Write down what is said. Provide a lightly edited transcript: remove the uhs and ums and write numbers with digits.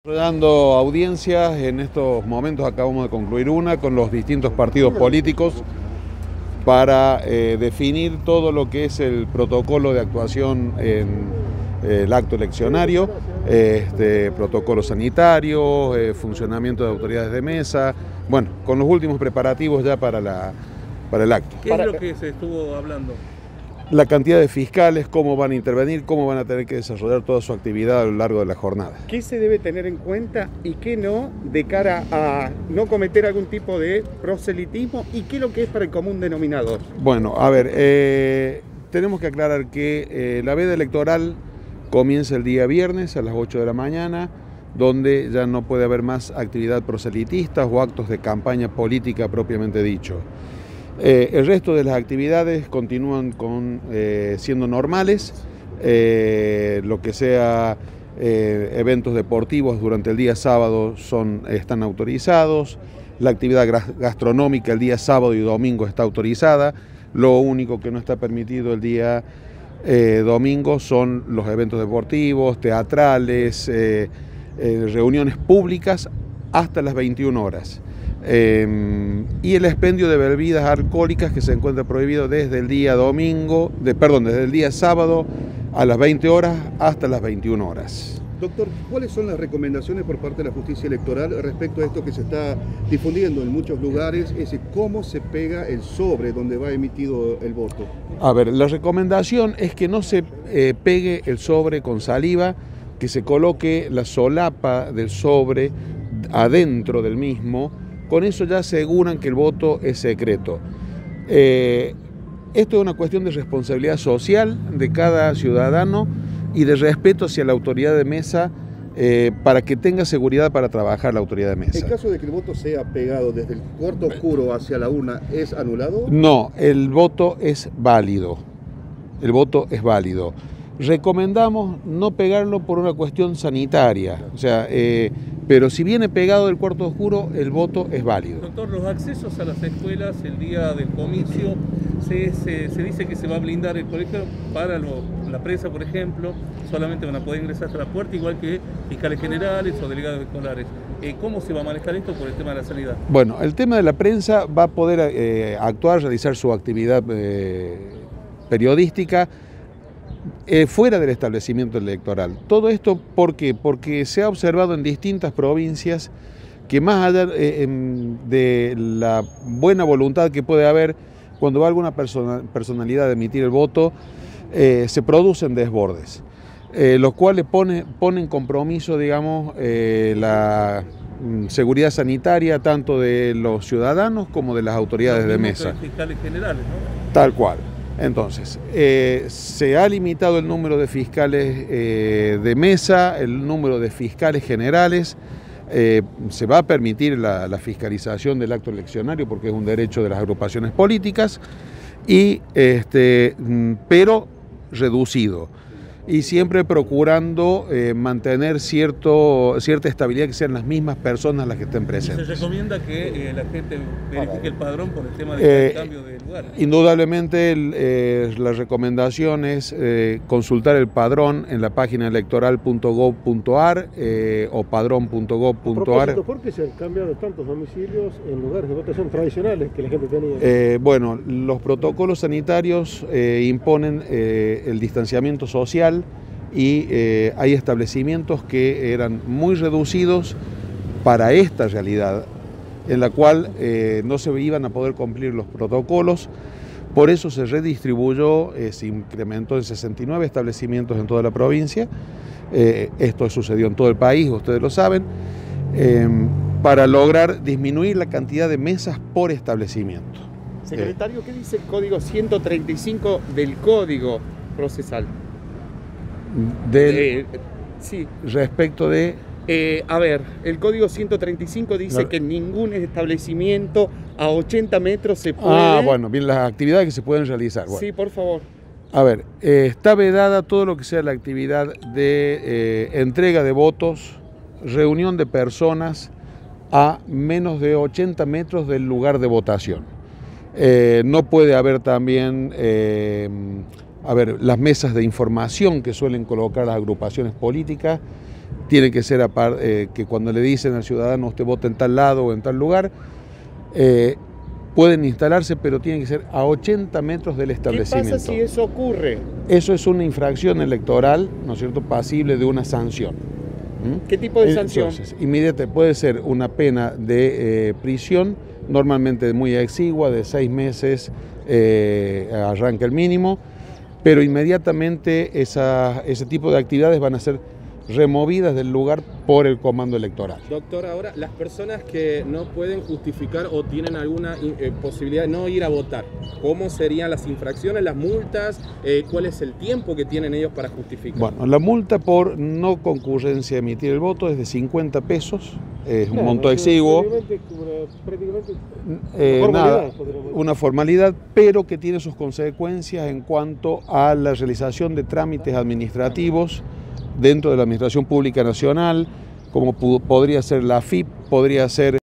Dando audiencias, en estos momentos acabamos de concluir una con los distintos partidos políticos para definir todo lo que es el protocolo de actuación en el acto eleccionario, protocolo sanitario, funcionamiento de autoridades de mesa, bueno, con los últimos preparativos ya para el acto. ¿Qué es lo que se estuvo hablando? La cantidad de fiscales, cómo van a intervenir, cómo van a tener que desarrollar toda su actividad a lo largo de la jornada. ¿Qué se debe tener en cuenta y qué no de cara a no cometer algún tipo de proselitismo y qué es lo que es para el común denominador? Bueno, a ver, tenemos que aclarar que la veda electoral comienza el día viernes a las 8 de la mañana, donde ya no puede haber más actividad proselitista o actos de campaña política propiamente dicho. El resto de las actividades continúan siendo normales, lo que sea eventos deportivos durante el día sábado están autorizados, la actividad gastronómica el día sábado y domingo está autorizada, lo único que no está permitido el día domingo son los eventos deportivos, teatrales, reuniones públicas hasta las 21 horas. Y el expendio de bebidas alcohólicas que se encuentra prohibido desde el día desde el día sábado a las 20 horas hasta las 21 horas. Doctor, ¿cuáles son las recomendaciones por parte de la justicia electoral respecto a esto que se está difundiendo en muchos lugares? Es cómo se pega el sobre donde va emitido el voto. A ver, la recomendación es que no se pegue el sobre con saliva, que se coloque la solapa del sobre adentro del mismo. Con eso ya aseguran que el voto es secreto. Esto es una cuestión de responsabilidad social de cada ciudadano y de respeto hacia la autoridad de mesa para que tenga seguridad para trabajar la autoridad de mesa. ¿En caso de que el voto sea pegado desde el cuarto oscuro hacia la urna, es anulado? No, el voto es válido. El voto es válido. Recomendamos no pegarlo por una cuestión sanitaria, o sea, pero si viene pegado del cuarto oscuro, el voto es válido. Doctor, los accesos a las escuelas el día del comicio, se dice que se va a blindar el colegio para la prensa, por ejemplo, solamente van a poder ingresar hasta la puerta, igual que fiscales generales o delegados escolares. ¿Cómo se va a manejar esto por el tema de la sanidad? Bueno, el tema de la prensa va a poder actuar, realizar su actividad periodística fuera del establecimiento electoral. Todo esto, ¿por qué? Porque se ha observado en distintas provincias que más allá de la buena voluntad que puede haber cuando va alguna personalidad a emitir el voto, se producen desbordes, los cuales ponen en compromiso, digamos, la seguridad sanitaria tanto de los ciudadanos como de las autoridades de mesa. Los fiscales generales, ¿no? Tal cual. Entonces, se ha limitado el número de fiscales de mesa, el número de fiscales generales, se va a permitir la fiscalización del acto eleccionario porque es un derecho de las agrupaciones políticas, pero reducido. Y siempre procurando mantener cierta estabilidad, que sean las mismas personas las que estén presentes. ¿Se recomienda que la gente verifique el padrón por el tema del cambio de lugar? Indudablemente la recomendación es consultar el padrón en la página electoral.gov.ar o padrón.gov.ar. ¿Por qué se han cambiado tantos domicilios en lugares de votación tradicionales que la gente tenía? Bueno, los protocolos sanitarios imponen el distanciamiento social y hay establecimientos que eran muy reducidos para esta realidad, en la cual no se iban a poder cumplir los protocolos. Por eso se redistribuyó, se incrementó en 69 establecimientos en toda la provincia. Esto sucedió en todo el país, ustedes lo saben, para lograr disminuir la cantidad de mesas por establecimiento. Secretario, ¿qué dice el código 135 del Código Procesal? Sí. Respecto de... a ver, el código 135 dice que en ningún establecimiento a 80 metros se puede... Ah, bueno, bien, las actividades que se pueden realizar. Bueno. Sí, por favor. A ver, está vedada todo lo que sea la actividad de entrega de votos, reunión de personas a menos de 80 metros del lugar de votación. No puede haber también... las mesas de información que suelen colocar las agrupaciones políticas tiene que ser que cuando le dicen al ciudadano usted vota en tal lado o en tal lugar, pueden instalarse, pero tienen que ser a 80 metros del establecimiento. ¿Qué pasa si eso ocurre? Eso es una infracción electoral, ¿no es cierto?, pasible de una sanción. ¿Qué tipo de sanción? Entonces, inmediatamente puede ser una pena de prisión, normalmente muy exigua, de 6 meses, arranca el mínimo, pero inmediatamente ese tipo de actividades van a ser removidas del lugar por el comando electoral. Doctor, ahora las personas que no pueden justificar o tienen alguna posibilidad de no ir a votar, ¿cómo serían las infracciones, las multas? ¿Cuál es el tiempo que tienen ellos para justificar? Bueno, la multa por no concurrencia a emitir el voto es de 50 pesos, es un monto exiguo, una formalidad, pero que tiene sus consecuencias en cuanto a la realización de trámites administrativos dentro de la Administración Pública Nacional, como podría ser la AFIP, podría ser